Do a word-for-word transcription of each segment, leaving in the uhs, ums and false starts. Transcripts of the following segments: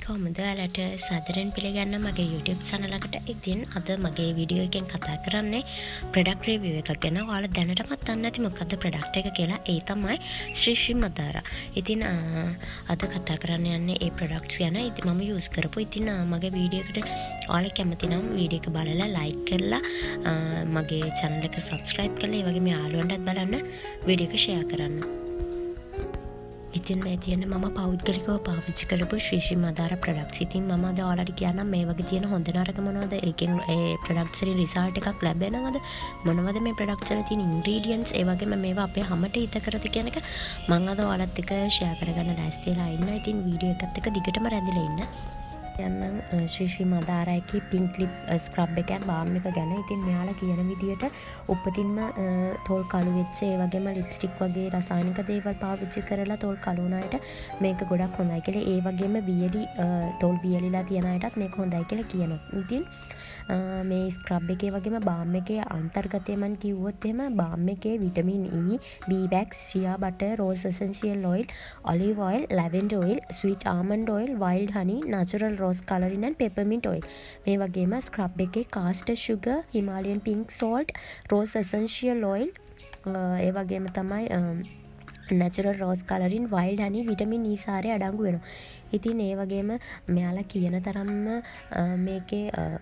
කොහොමද ඔයාලට සාදරයෙන් පිළිගන්න මගේ YouTube channel එකට. ඉතින් අද මගේ වීඩියෝ එකෙන් කතා කරන්නේ product review එකක් ගැන. ඔයාලා දැනටමත් දන්නේ නැති මොකද්ද product එක කියලා. ඒ තමයි ශ්‍රී ශ්‍රී මදාරා. ඉතින් අද කතා කරන්න යන්නේ ඒ products ගැන. ඉතින් මම use කරපු. ඉතින් මගේ වීඩියෝ එකට ඔයාලා කැමති නම් වීඩියෝ එක බලලා like කරලා මගේ channel එක subscribe කරලා ඒ වගේම යාළුවන්ටත් බලන්න වීඩියෝ එක share කරන්න. ඉතින් මේ තියෙන මම පෞද්ගලිකව පාවිච්චි කරපු ශ්‍රී ශ්‍රී මදාරා ප්‍රොඩක්ට්ස්. ඉතින් මම අද ඔයාලට කියන්නම් මේ වගේ තියෙන හොඳ නරක මොනවද? ඒකෙන් ඒ ප්‍රොඩක්ට්ස් වලින් රිසල්ට් එකක් ලැබෙනවද? මොනවද මේ ප්‍රොඩක්ට්ස් වල තියෙන ඉන්ග්‍රීඩියන්ට්ස්? ඒ වගේම මේවා අපේ හැමට හිත කරද කියන එක මම අද ඔයාලත් එක්ක ෂෙයා කරගන්න ලෑස්තිලා ඉන්නවා. ඉතින් වීඩියෝ එකත් එක්ක දිගටම රැඳිලා ඉන්න. යන්නම් ශ්‍රී ශ්‍රී මදාරා එකේ pink lip scrub එක balm එක ගැන. ඉතින් මෙයාලා කියන විදියට උපතින්ම තොල් කළු වෙච්ච ඒ වගේම ලිප්ස්ටික් වගේ රසායනික දේවල් පාවිච්චි කරලා තොල් කළු වුණ අයට මේක ගොඩක් හොඳයි කියලා. ඒ වගේම වියලි තොල් වියලිලා තියන අයටත් මේක හොඳයි කියලා කියනවා. ඉතින් මේ ස්ක්‍රබ් එකේ වගේම balm එකේ අන්තර්ගතය මන් කිව්වොත් එහෙම balm එකේ vitamin E, B wax, shea butter, rose essential oil, olive oil, lavender oil, sweet almond oil, wild honey, natural rose colouring and peppermint oil. මේ වගේම ස්ක්‍රබ් එකේ caster sugar, Himalayan pink salt, rose essential oil, ඒ වගේම තමයි natural rose colouring, wild honey, vitamin E සාරය අඩංගු වෙනවා. ඉතින් ඒ වගේම මෙයාලා කියන තරම්ම මේකේ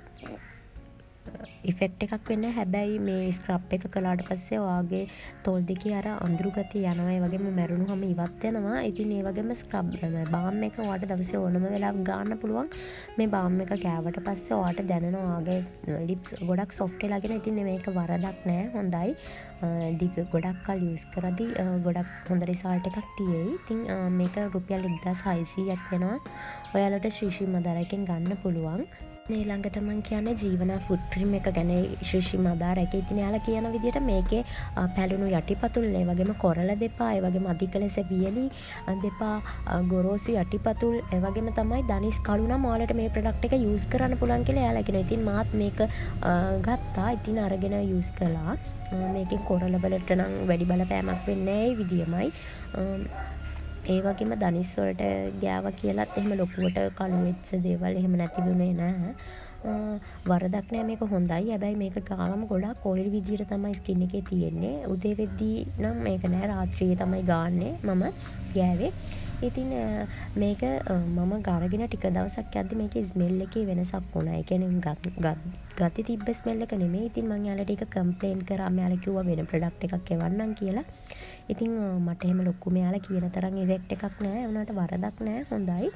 ඉෆෙක්ට් එකක් වෙන්නේ. හැබැයි මේ ස්ක්‍රබ් එක කළාට පස්සේ ඔයාගේ තොල් දෙකේ අර අඳුරු ගතිය යනවා. ඒ වගේම මැරුණුවම ඉවත් වෙනවා. ඉතින් ඒ වගේම ස්ක්‍රබ් balm එක ඔයාට දවසේ ඕනම වෙලාවක ගන්න පුළුවන්. මේ balm එක ගෑවට පස්සේ ඔයාට දැනෙනවා ඔයාගේ lips ගොඩක් soft වෙලාගෙන. ඉතින් මේක වරදක් නෑ, හොඳයි. දිග ගොඩක් කල් යූස් කරද්දී ගොඩක් හොඳ රිසල්ට් එකක් තියෙයි. ඉතින් මේක රුපියල් එක්දාස් හයසීයක් වෙනවා. ඔයාලට ශ්‍රී ශ්‍රී මදාරා එකෙන් ගන්න පුළුවන්. ඊළඟට මම කියන්නේ ජීවනා ෆුඩ් ක්‍රීම් එක ගැන. ශ්‍රී ශ්‍රී මදාරා එකේ ඉතින් යාලා කියන විදිහට මේකේ පැලුණු යටිපතුල්, ඒ වගේම කොරළ දෙපා, ඒ වගේම අධික ලෙස වියලි දෙපා, ගොරෝසු යටිපතුල්, ඒ වගේම තමයි දනිස් කළු නම් ඔයාලට මේ ප්‍රොඩක්ට් එක යූස් කරන්න පුළුවන් කියලා යාලා කියනවා. ඉතින් මාත් මේක ගත්තා. ඉතින් අරගෙන යූස් කළා. මේකෙන් කොරළ වලට නම් වැඩි බලපෑමක් වෙන්නේ නැහැ. ඒ විදියමයි. ඒ වගේම දනිස් වලට ගෑවා කියලාත් එහෙම ලොකුවට කළු වෙච්ච දේවල් එහෙම නැති වුණේ නැහැ. වරදක් නෑ, මේක හොඳයි. හැබැයි මේක ගාවම ගොඩක් ඔයිල් විදියට තමයි ස්කින් එකේ තියෙන්නේ. උදේ වෙද්දී නම් මේක නෑ, රාත්‍රියේ තමයි ගාන්නේ මම ගෑවේ. ඉතින් මේක මම ගාගෙන ටික දවසක් යද්දි මේකේ ස්මෙල් එකේ වෙනසක් වුණා. ඒ කියන්නේ ගති තිබ්බ ස්මෙල් එක නෙමෙයි. ඉතින් මම යාළුවට ඒක කම්ප්ලේන් කරා. මෙයාලා කිව්වා වෙන ප්‍රොඩක්ට් එකක් එවන්නම් කියලා. ඉතින් මට එහෙම ලොකු මෙයාලා කියන තරම් ඉෆෙක්ට් එකක් නෑ. උනාට වරදක් නෑ, හොඳයි.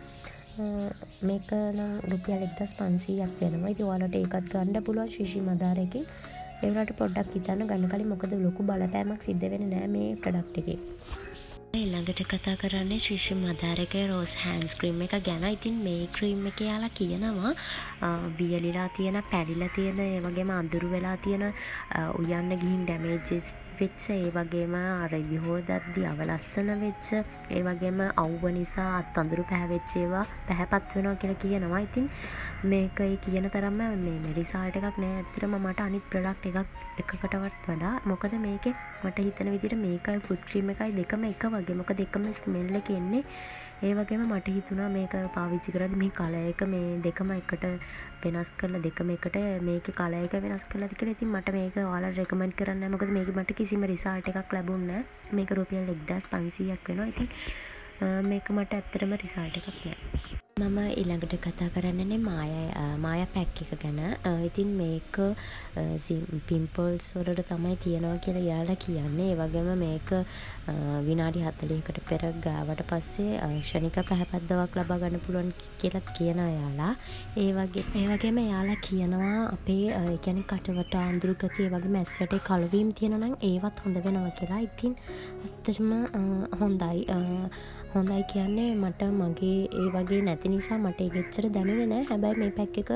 මේක නම් රුපියල් එක්දාස් පන්සීයක් වෙනවා. ඉතින් ඔයාලට ඒකත් ගන්න පුළුවන් ශ්‍රී ශ්‍රී මදාරා එකේ. ඒ වුණාට පොඩ්ඩක් හිතන්න ගන්න කලින්, මොකද ලොකු බලපෑමක් සිද්ධ වෙන්නේ නෑ මේ ප්‍රොඩක්ට් එකේ. ඊළඟට කතා කරන්නේ ශ්‍රී ශ්‍රී මදාරා එකේ රෝස් හෑන්ඩ්ස් ක්‍රීම් එක ගැන. ඉතින් මේ ක්‍රීම් එක යාලා කියනවා වියලිලා තියෙන, පැලිලා තියෙන, ඒ වගේම අඳුරු වෙලා තියෙන, උයන්න ගිහින් ඩැමේජස් වෙච්ච, ඒ වගේම අර විහෝදද්දි අවලස්සන වෙච්ච, ඒ වගේම අවුව නිසා අත් අඳුරු පැහැවෙච්ච ඒවා පැහැපත් වෙනවා කියලා කියනවා. ඉතින් මේක ඒ කියන තරම්ම මේ රිසල්ට් එකක් නෑ. ඇත්තටම මට අනිත් ප්‍රොඩක්ට් එකක් එකකටවත් වඩා, මොකද මේකේ මට හිතන විදිහට මේකයි ෆුඩ් ක්‍රීම් එකයි දෙකම එක වගේ. මොකද එකම ස්මෙල් එක එන්නේ. ඒ වගේම මට හිතුණා මේක පාවිච්චි කරද්දි මේ කලර් එක මේ දෙකම එකට වෙනස් කරලා දෙකම එකට මේකේ කලර් එක වෙනස් කරලාද කියලා. ඉතින් මට මේක ඔයාලට රෙකමන්ඩ් කරන්න නැහැ. මොකද මේක මට කිසිම රිසල්ට් එකක් ලැබුණේ නැහැ. මේක රුපියල් එක්දාස් පන්සීයක් වෙනවා. ඉතින් මේක මට ඇත්තටම රිසල්ට් එකක් නැහැ. මම ඊළඟට කතා කරන්නේ මායා මායා පැක් එක ගැන. ඉතින් මේක පිම්පල්ස් වලට තමයි තියනවා කියලා යාලා කියන්නේ. ඒ වගේම මේක විනාඩි හතළිහකට පෙර ගාවට පස්සේ ක්ෂණික පැහැපත් බවක් ලබා ගන්න පුළුවන් කියලා කියනවා යාලා. ඒ වගේ ඒ වගේම යාලා කියනවා අපේ ඒ කියන්නේ කටවට අඳුරු ගතිය, ඒ වගේම ඇස් යටේ කළු වීම තියෙනවා නම් ඒවත් හොඳ වෙනවා කියලා. ඉතින් ඇත්තටම හොඳයි. හොඳයි කියන්නේ මට මගේ ඒ වගේ නැති නිසා මට ඒක එච්චර දැනුනේ නැහැ. හැබැයි මේ පැක් එක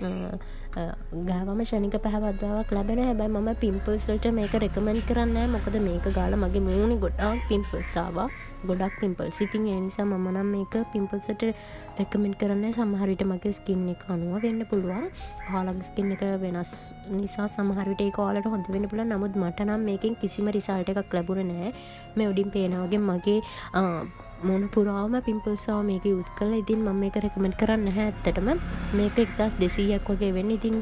ගාවම ක්ෂණික පැහැපත්තාවක් ලැබෙනවා. හැබැයි මම පිම්පල්ස් වලට මේක රෙකමන්ඩ් කරන්නේ නැහැ. මොකද මේක ගාලා මගේ මූණේ ගොඩාක් පිම්පල්ස් ආවා. ගොඩක් පිම්පල්ස්. ඉතින් ඒ නිසා මම නම් මේක පිම්පල්ස් වලට රෙකමන්ඩ් කරන්නේ. සමහර විට මගේ ස්කින් එක අනුව වෙන්න පුළුවන්. ඔයාලගේ ස්කින් එක වෙනස් නිසා සමහර විට ඒක ඔයාලට හොඳ වෙන්න පුළුවන්. නමුත් මට නම් මේකෙන් කිසිම රිසල්ට් එකක් ලැබුණේ නැහැ. මේ උඩින් පේනා වගේ මගේ මුණ පුරාම පිම්පල්ස් ආව මේක යූස් කරලා. ඉතින් මම මේක රෙකමන්ඩ් කරන්නේ නැහැ ඇත්තටම. මේක එක්දාස් දෙසීයක් වගේ වෙන්නේ. ඉතින්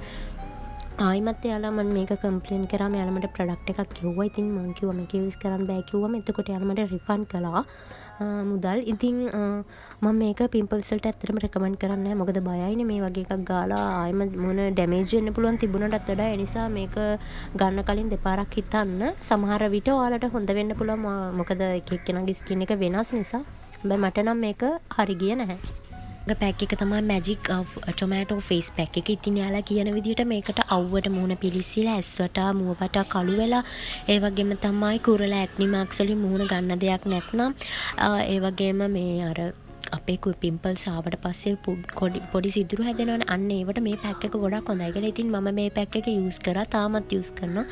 ආයිමත් එයාලා මම මේක කම්ප්ලේන් කරාම එයාලා මට ප්‍රොඩක්ට් එකක් කිව්වා. ඉතින් මම කිව්වා මේක යූස් කරන්න බෑ කිව්වම එතකොට එයාලා මට රිෆන්ඩ් කළා මුදල්. ඉතින් මම මේක පිම්පල්ස් වලට ඇත්තටම රෙකමන්ඩ් කරන්නේ නැහැ. මොකද බයයිනේ මේ වගේ එකක් ගාලා ආයෙම මොන ඩැමේජ් වෙන්න පුළුවන් තිබුණටත් වඩා. ඒ නිසා මේක ගන්න කලින් දෙපාරක් හිතන්න. සමහර විට ඔයාලට හොඳ වෙන්න පුළුවන්. මොකද එක එක්කෙනාගේ ස්කින් එක වෙනස් නිසා. හැබැයි මට නම් මේක හරි ගියේ නැහැ. පැක් එක තමයි මැජික් ටොමෑටෝ ෆේස් පැක් එක. ඉතින් යාලා කියන විදිහට මේකට අවුවට මුහුණ පිලිසිලා ඇස්වට මුවපට කළු වෙලා ඒ වගේම තමයි කුරලා ඇක්නි මාක්ස් වලින් මුහුණ ගන්න දෙයක් නැත්නම් ඒ වගේම මේ අර අපේ කුරු පිම්පල්ස් ආවට පස්සේ පොඩි සිදුරු හැදෙනවනේ. අන්න ඒවට මේ පැක් එක ගොඩක් හොඳයි කියලා. ඉතින් මම මේ පැක් එක යූස් කරා. තාමත් යූස් කරනවා.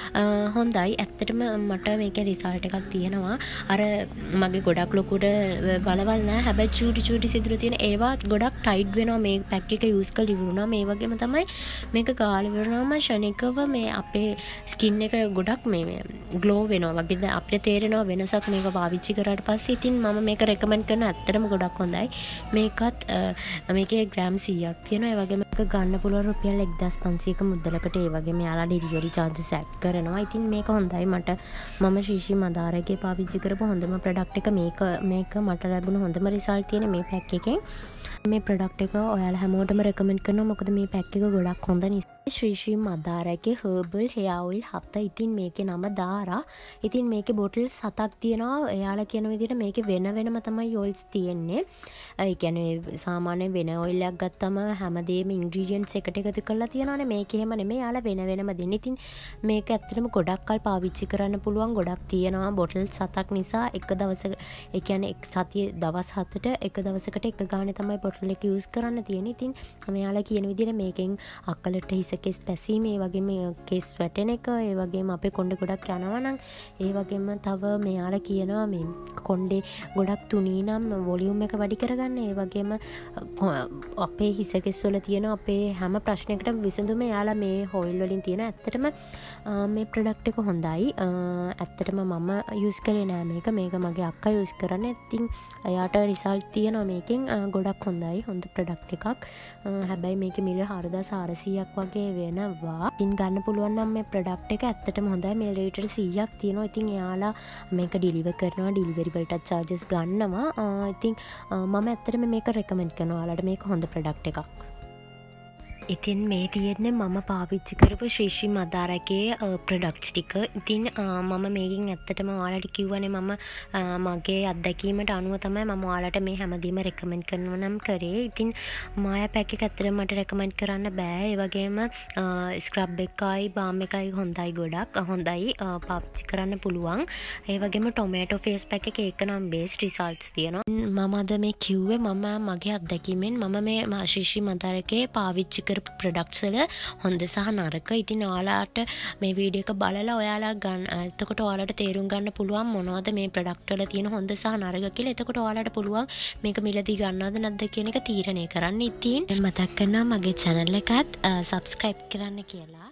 හොඳයි. ඇත්තටම මට මේකේ රිසල්ට් එකක් තියෙනවා. අර මගේ ගොඩක් ලොකුට බලවල් නෑ. හැබැයි චූටි චූටි සිදුරු තියෙන ඒවා ගොඩක් ටයිට් වෙනවා මේ පැක් එක යූස් කරලා ඉවරුණා. මේ වගේම තමයි මේක ගාලා ඉවරනම ශනිකව මේ අපේ ස්කින් එක ගොඩක් මේ ග්ලෝ වෙනවා වගේ අපිට තේරෙනවා වෙනසක් මේක පාවිච්චි කරාට පස්සේ. ඉතින් මම මේක රෙකමන්ඩ් කරනවා. ඇත්තටම ගොඩක් හොඳයි. මේකත් මේකේ ග්‍රෑම් සීයක් තියෙනවා. ඒ වගේම මේක ගන්න පුළුවන් රුපියල් එක්දාස් පන්සීයක මුදලකට. ඒ වගේම යාලා ඩෙලිවරි චාර්ජස් ඇඩ් කරනවා. ඉතින් මේක හොඳයි. මට මම ශ්‍රීශ්‍රී මදාරගේ පාවිච්චි කරපු හොඳම ප්‍රොඩක්ට් එක මේක. මේක මට ලැබුණ හොඳම රිසල්ට් තියෙන මේ පැක් එකෙන්. මේ ප්‍රොඩක්ට් එක ඔයාලා හැමෝටම රෙකමන්ඩ් කරනවා. මොකද මේ පැක් එක ගොඩක් හොඳ නිසා. ශ්‍රීශ්‍රී මදාරගේ හර්බල් හෙයා ඔයිල් හත. ඉතින් මේකේ නම දාරා. ඉතින් මේකේ බොටල් සතක් තියෙනවා. එයාලා කියන විදිහට මේකේ වෙන වෙනම තමයි ඔයිල්ස් තියෙන්නේ. ඒ කියන්නේ සාමාන්‍ය වෙන ඔයිල් එකක් ගත්තම හැමදේම ඉන්ග්‍රීඩියන්ට්ස් එකට එකතු කරලා තියෙනවානේ. මේක එහෙම නෙමෙයි. එයාලා වෙන වෙනම දෙන්නේ. ඉතින් මේක ඇත්තටම ගොඩක් කල් පාවිච්චි කරන්න පුළුවන්. ගොඩක් තියෙනවා. බොටල් සතක් නිසා එක දවසක ඒ කියන්නේ එක් සතිය දවස් හතට එක දවසකට එක ගානේ තමයි බොටල් එක යූස් කරන්න තියෙන්නේ. ඉතින් මෙයාලා කියන විදිහට මේකෙන් අක්කලට හිස කෙස් පැසීම, ඒ වගේම කෙස් වැටෙන එක, ඒ වගේම අපේ කොණ්ඩේ ගොඩක් යනවා නම්, ඒ වගේම තව මෙයාලා කියනවා මේ කොණ්ඩේ ගොඩක් තුනී නම් වොලියුම් එක වැඩි කරගන්න. ඒ වගේම අපේ හිස කෙස් වල තියෙන අපේ හැම ප්‍රශ්නයකටම විසඳුම එයාලා මේ හොයිල් වලින් තියෙන. ඇත්තටම මේ ප්‍රොඩක්ට් එක හොඳයි. ඇත්තටම මම යූස් කරේ නෑ මේක. මේක මගේ අක්කා යූස් කරන්නේ. ඉතින් එයාට රිසල්ට් තියෙනවා මේකෙන්. ගොඩක් හොඳයි. හොඳ ප්‍රොඩක්ට් එකක්. හැබැයි මේකේ මිල හාරදාස් හාරසීයක් වගේ වෙනවා. ඉතින් ගන්න පුළුවන් නම් මේ ප්‍රොඩක්ට් එක ඇත්තටම හොඳයි. මිලිලීටර් සීයක් තියෙනවා. ඉතින් එයාලා මේක ඩිලිවර් කරනවා. ඩිලිවරි වලට චාර්ජස් ගන්නවා. ඉතින් මම ඇත්තටම මේක රෙකමන්ඩ් කරනවා. ඔයාලට මේක හොඳ ප්‍රොඩක්ට් එකක්. ඉතින් මේ තියෙන්නේ මම පාවිච්චි කරපු ශ්‍රීශ්‍රී මදාරගේ ප්‍රොඩක්ට්ස් ටික. ඉතින් මම මේකෙන් ඇත්තටම ඔයාලට කිව්වනේ මම මගේ අත්දැකීමට අනුව තමයි මම ඔයාලට මේ හැමදේම රෙකමන්ඩ් කරනවා නම් කරේ. ඉතින් මායා පැක් එක ඇත්තටම මට රෙකමන්ඩ් කරන්න බෑ. ඒ වගේම ස්ක්‍රබ් එකයි බාම් එකයි හොඳයි ගොඩක්. හොඳයි පාවිච්චි කරන්න පුළුවන්. ඒ වගේම ටොමෑටෝ ෆේස් පැක් එක ඒක නම් බේස්ට් රිසල්ට්ස් තියෙනවා. මම අද මේ කිව්වේ මම මගේ අත්දැකීමෙන් මම මේ ශ්‍රීශ්‍රී මදාරගේ පාවිච්චි ප්‍රොඩක්ට්ස් වල හොඳ සහ නරක. ඉතින් ඔයාලාට මේ වීඩියෝ එක බලලා ඔයාලා ගන්න එතකොට ඔයාලට තේරුම් ගන්න පුළුවන් මොනවද මේ ප්‍රොඩක්ට් වල තියෙන හොඳ සහ නරක කියලා. එතකොට ඔයාලට පුළුවන් මේක මිලදී ගන්නවද නැද්ද කියන එක තීරණය කරන්න. ඉතින් මතක් කරනවා මගේ channel එකත් subscribe කරන්න කියලා.